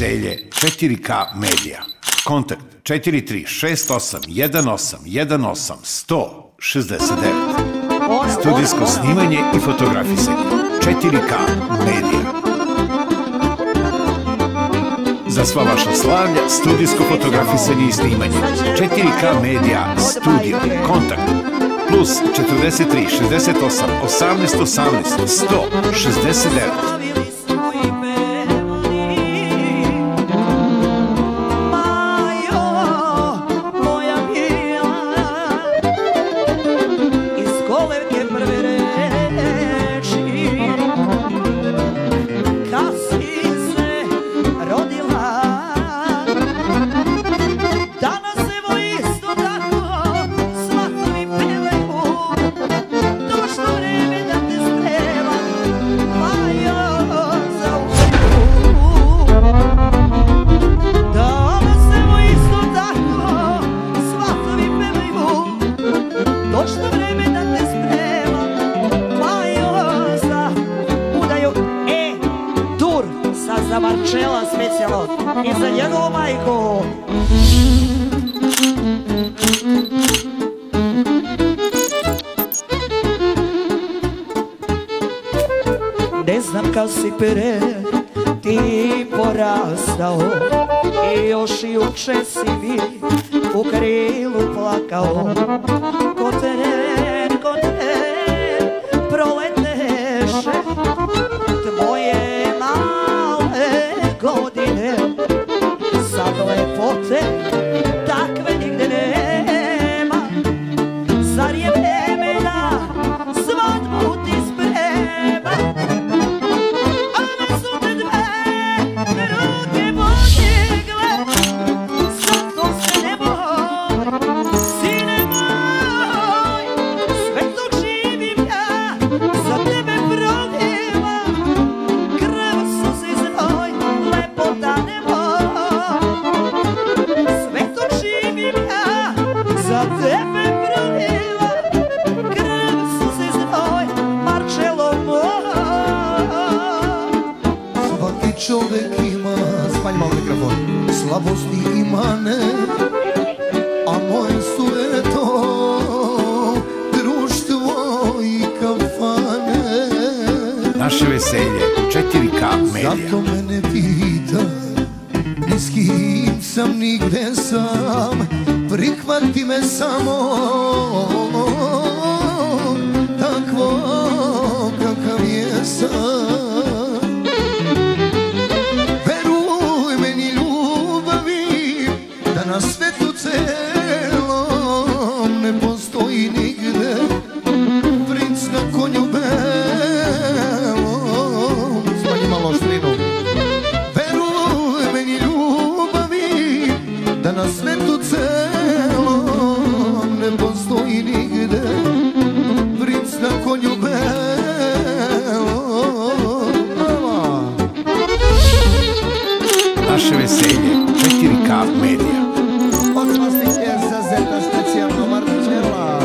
veselje 4K Medija. Kontakt 43681818 169. Studijsko snimanje i fotografisanje 4K Medija. Za sva vaša slavlja, studijsko fotografisanje i snimanje 4K Medija Studio. Kontakt plus 43 68 18 18 169. Marčela specijalno i za njegovu majku. Ne znam kad si pre ti porastao i još i uče si mi u krilu plakao. Ko teren proleteše tvoje godine, sad lepote takve nigde nema. Zar je vreme da svadbu ti sprema? Ove su te dve ruke podigle, sad to se ne moj, sine moj. Sve dok živim ja za tebe prolivam krv, suze i znoj. Sve to živim ja, za tebe proliva krv, suze i znoj, Marčelo moj. Svaki čovek ima, spalj malo mikrofon, slabosti i mane, a moje su eto društvo i kafane. Naše veselje 4K Medija. Zato mene pita, ni s kim sam, ni gde sam, prihvati me samo takvo kakav jesam. Veruj meni ljubavi, da na svetu celom ne postoji nigde princ na konju belom. Smanji malo štrinu. Veruj meni ljubavi, da na svetu celom ne postoji nigde princ na konju belom. Naše veselje 4K Medija. Od plastike za zeta specijalno Marčela.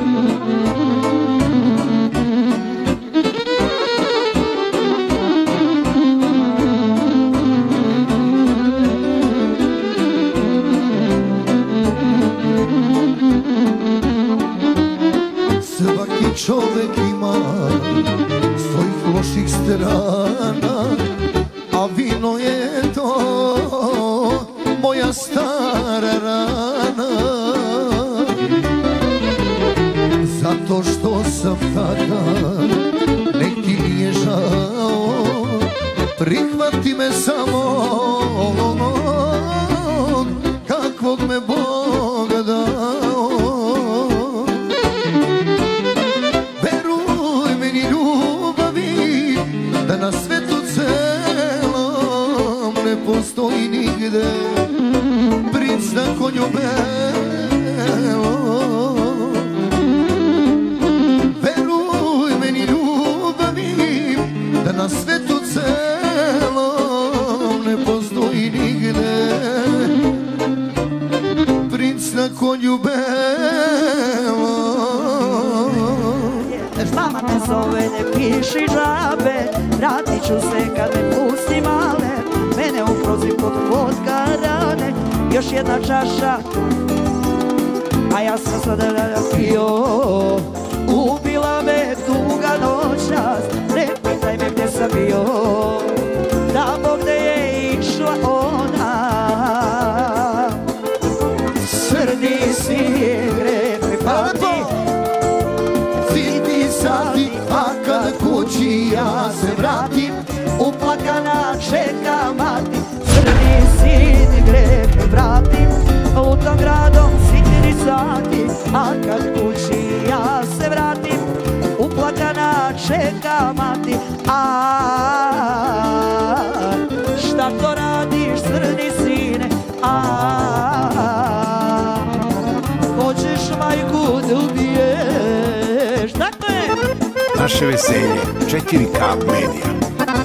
Svaki čovek ima svojih loših strana, a vino je to moja stara rana. Zato što sam takav, nek ti nije žao, prihvati me samo kakvog me Bog dao. Veruj meni ljubavi, da na svetu celom ne postoji nigde princ na konju belom. Veruj meni ljubavi, da na svetu celom ne postoji nigde princ na konju belom. Mama te zove, ne piši džabe, vratit ću se kad me pusti male, mene u dolazi pod vodkarane. Još jedna čaša, a ja sam sada pio. Ubila me tuga noćas, ne pitaj me gdje sam bio. Tamo gdje je išla ona, srdi si gre pripati. Siti sati, a kad kući ja se vratim, uplakana čeka mati. Srdi si gre vratim, lutam gradom sitni sati. A kad kući ja se vratim, uplakana čeka mati. A šta to radiš crni sine? A hoćeš majku da ubiješ? Dakle, Naše veselje, 4K Media.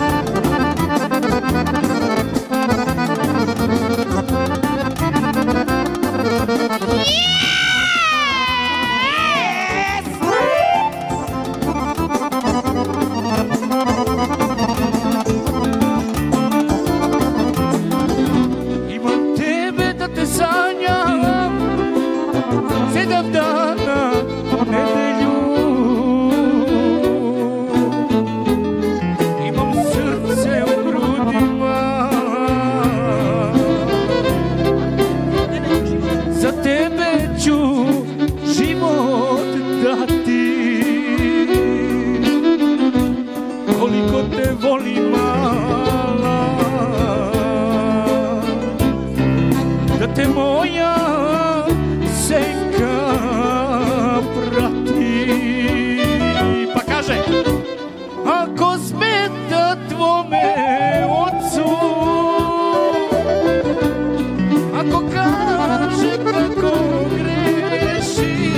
Imam tebe da te sanjam 7 dana u nedelju. Imam srce u grudima, za tebe ću život dati. Koliko te volim, mala, da te moja senka prati. Pa kaže, ako smeta tvome ocu, ako kaže kako greši,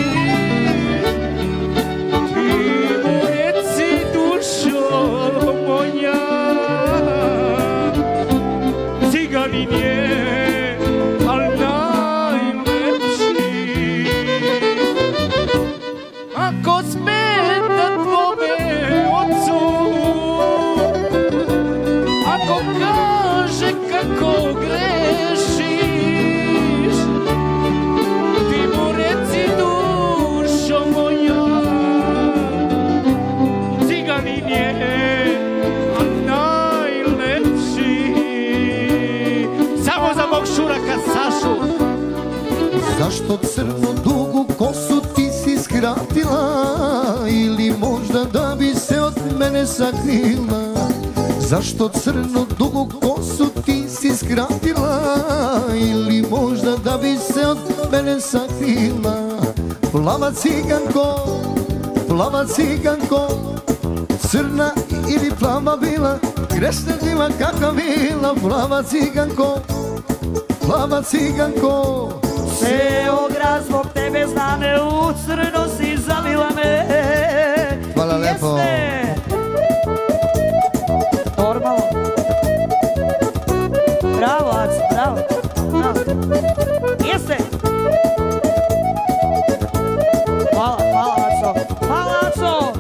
ti mu reci, dušo moja, ciganin je, al najlepši. Ako smeta tvome ocu, ako kaže kako grešiš, ti mu reci, dušo moja, ciganin je, al najlepši. Samo za mog šuraka Sašu. zašto crnu dugu kosu ti si skratila? Ili možda da bi se od mene sakrila? Zašto crnu dugu kosu ti si skratila? Ili možda da bi se od mene sakrila? Plava ciganko, crna ili plava bila, grešna bila kakva bila. Plava ciganko, ceo grad zbog tebe zna me, u crno si zavila me. hvala lepo. Jeste. Normalno. Bravo, Aco, bravo. Jeste. Hvala, Aco. Hvala, Aco.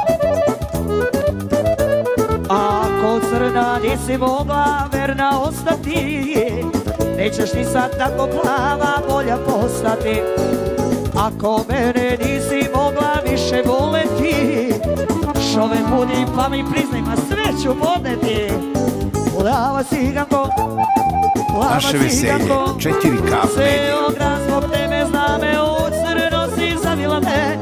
Ako crna nisi mogla verna ostati, nećeš ni sad tako plava volja postati. Ako mene nisi mogla više voleti, šove budi pa mi priznaj, ma sve ću podneti. Plava ciganko, plava Naše veselje, ciganko, 4K Media. ceo grad zbog tebe zna me, u crno si zavila me.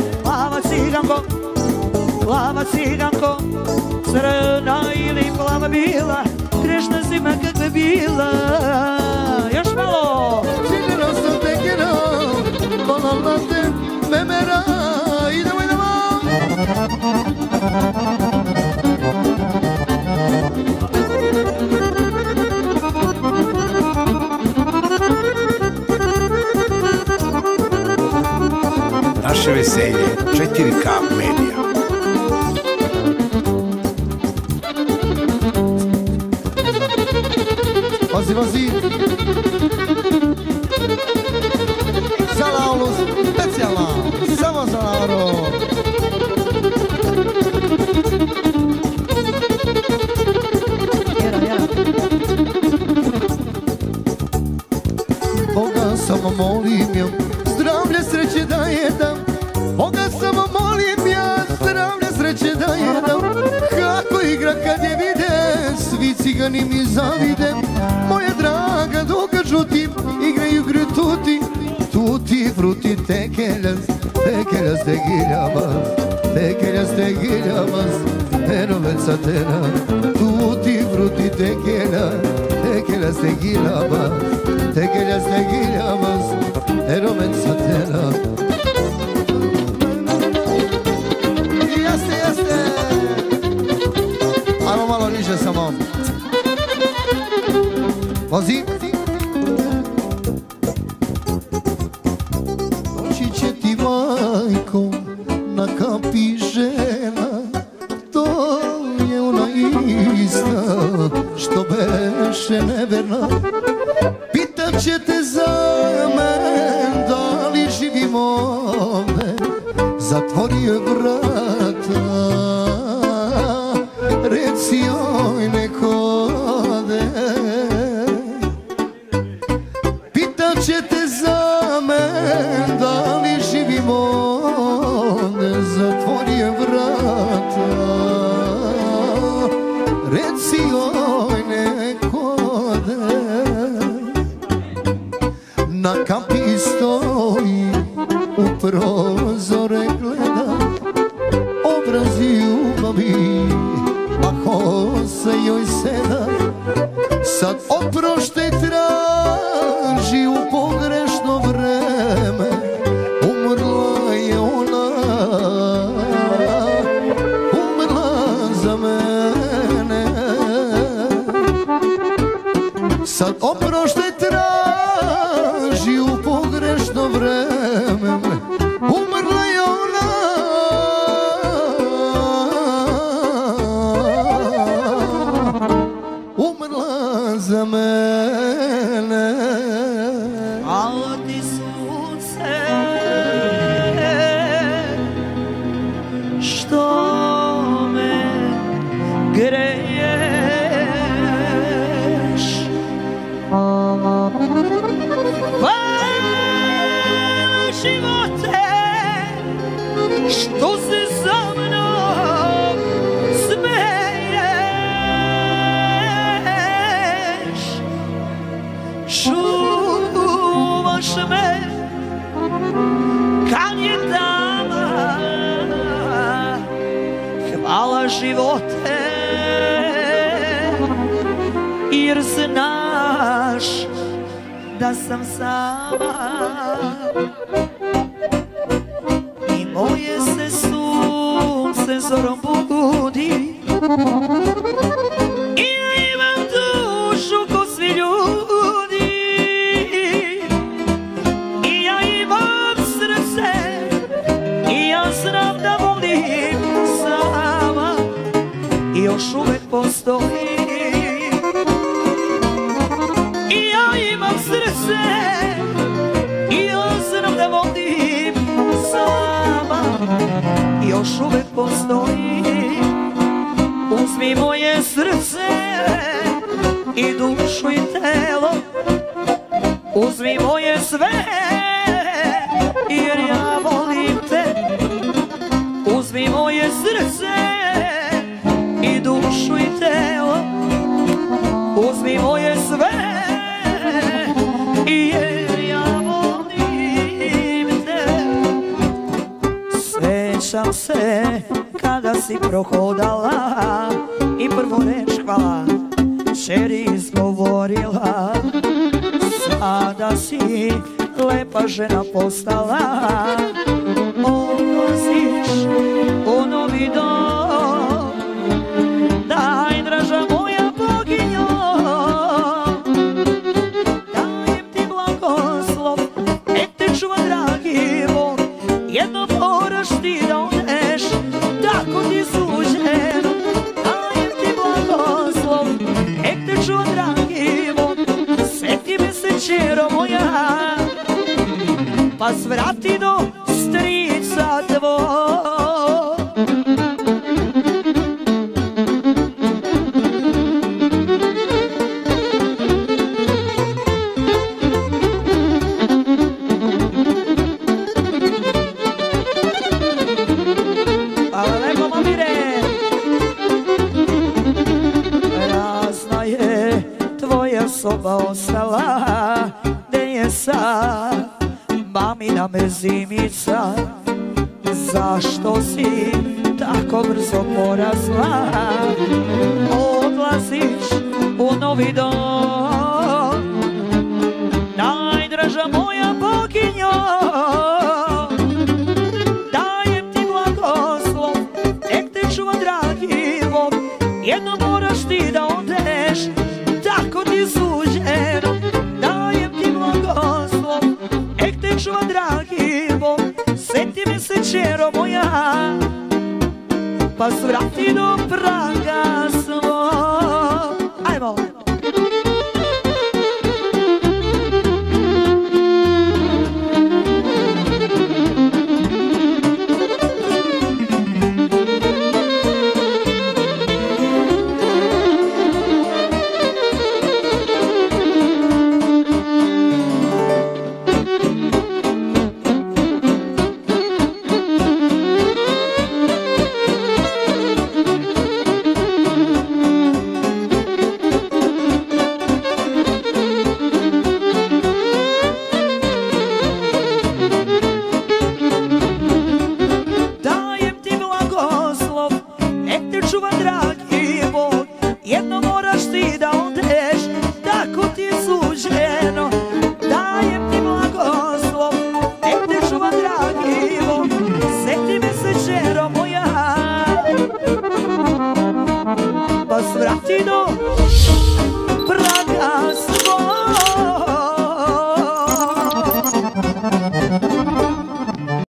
Plava ciganko, crna ili plava bila, grešna zima kakva bila. Još malo. Sigurno sam tekera, volam te memera. Idemo. Naše veselje, 4K Media. Vozi. Za Lauru, specijalna, samo za Lauru. Boga samo molim ja, zdravlje sreće da je dam. Boga samo molim ja, zdravlje sreće da je dam. Kako igra kad je vide, svi cigani mi zavide. Moja draga duga žuti, igraju igre tuti. Tuti fruti tekeljas, tekeljas tegiljabas, tekeljas tegiljabas, erovet satena. Tuti fruti tekeljas, tekeljas tegiljabas, tekeljas tegiljabas, erovet satena. Jeste, jeste. Ajmo malo niže samo. Vozi. Doći će ti majko na kapi žena, to je ona ista što beše neverna. Pitat će te za men, da li živim ovde, zatvori joj vrata, reci joj nek ode. Pitat će te za men, da li živim ovde, zatvori joj vrata, reci joj nek ode. Na kapi stoji, u prozore gleda, obraz ljubavi, a kosa joj seda. Sad oproštaj traži u pogrešno vreme, umrla je ona, umrla za mene. Sad oproštaj traži u pogrešno vreme, umrla je ona, umrla za mene. Alo ti sunce, što me greješ, živote, što se za mnom smeješ, čuvaš me kad je tama. Hvala živote, jer znaš da sam sama. I moje se sunce zorom budi, i ja imam dušu ko svi ljudi, i ja imam srce, i ja znam da volim sama, i još uvek postoji. I ja imam srce, i ja znam da volim sama, i još uvek postoji. Uzmi moje srce i dušu i telo, uzmi moje sve, jer ja volim te. Uzmi moje srce i dušu i telo, uzmi moje sve, jer ja volim te. Sećam se kada si prohodala i prvu reč hvala čeri izgovorila. Sada si lepa žena postala, odlaziš u novi dom. Daj, draža moja boginjo, dajem ti blagoslov, nek te čuva dragi Bog. Jedno moraš ti da odeš, tako ti suđeno. Dajem ti blagoslov, nek te čuva dragi Bog. Sveti me se čero moja, pa svrati do strica tvoj. moja me zimica, zašto si tako brzo porasla? Odlaziš u novi dom, najdraža moja boginjo, dajem ti blagoslov, nek te čuva dragi Bog. Jedno moraš ti da odeš, tako ti suđeno, dajem ti blagoslov, nek te čuva dragi Bog. Sjeti me se čero moja, pa svrati do praga svog. Ajmo!